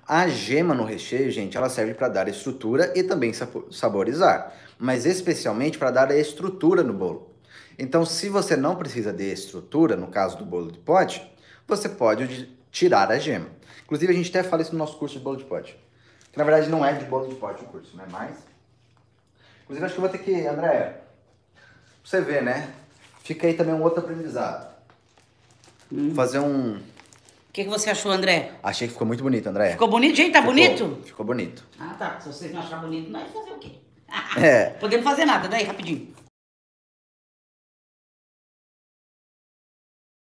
A gema no recheio, gente, ela serve para dar estrutura e também saborizar, mas especialmente para dar a estrutura no bolo. Então, se você não precisa de estrutura, no caso do bolo de pote, você pode tirar a gema. Inclusive, a gente até fala isso no nosso curso de bolo de pote. Que na verdade não é de bolo de pote o curso, né? Mas... Inclusive, acho que eu vou ter que... André, pra você ver, né? Fica aí também um outro aprendizado. Fazer um... O que você achou, André? Achei que ficou muito bonito, André. Ficou bonito, gente? Tá bonito? Ficou bonito. Ah, tá. Se vocês não acharem bonito, nós fazer o quê? É. Podemos fazer nada, daí, rapidinho.